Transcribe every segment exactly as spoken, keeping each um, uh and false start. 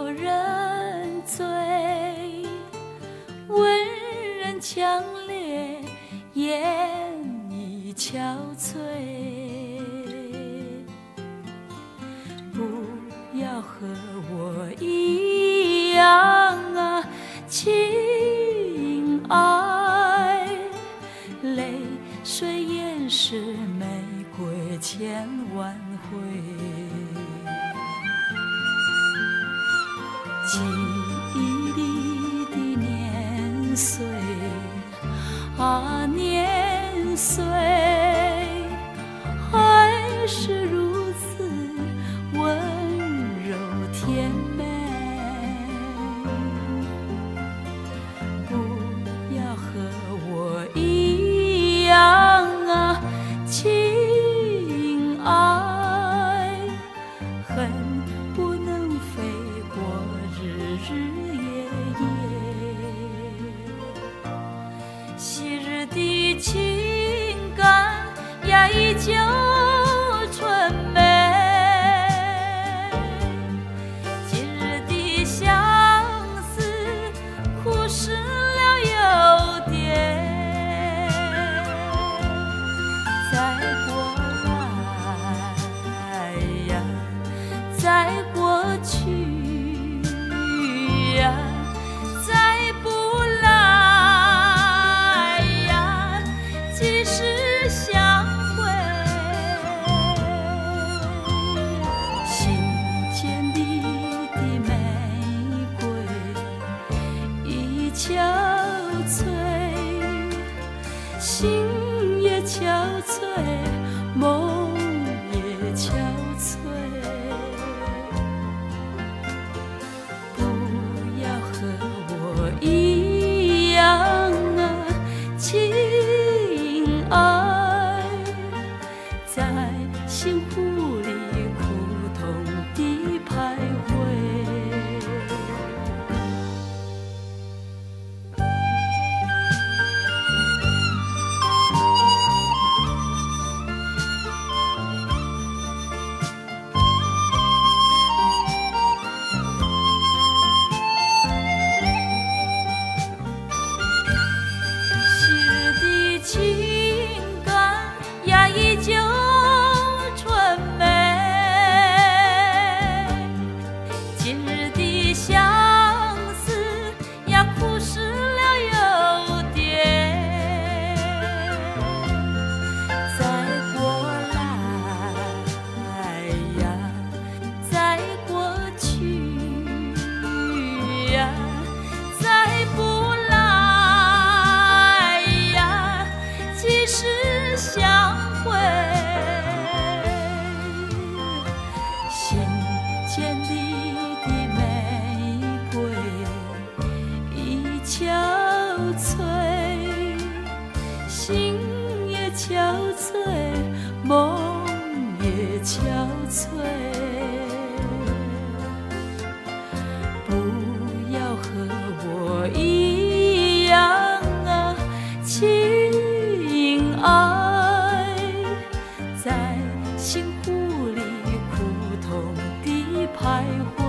叫人醉，温人强烈，言意憔悴。不要和我一样啊，亲爱，泪水掩饰玫瑰千万回。记忆里的年岁啊，年岁还是如此温柔甜美。不要和我一样啊，亲爱，恨不能飞过日日夜夜。昔日的情感呀，依旧纯美，今日的相思苦湿了又甜。再过来呀，再过去呀，再不来呀，即使相会。心间里的玫瑰已憔悴，心也憔悴，梦也憔悴。不要和我一样啊，亲爱，在心湖里苦痛地徘徊。昔日的情感呀，依旧纯美，今日的相思呀，苦湿了又甜。再过来呀，再过去呀，再不来呀，即使相会。心间里的玫瑰已憔悴，心也憔悴，梦也憔悴。不要和我一样啊，亲爱，在心湖里苦痛地徘徊。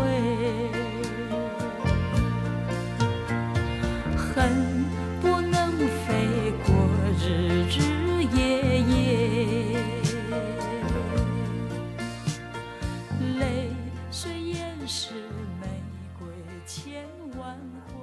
恨不能飞过日日夜夜，泪水掩饰玫瑰千万回。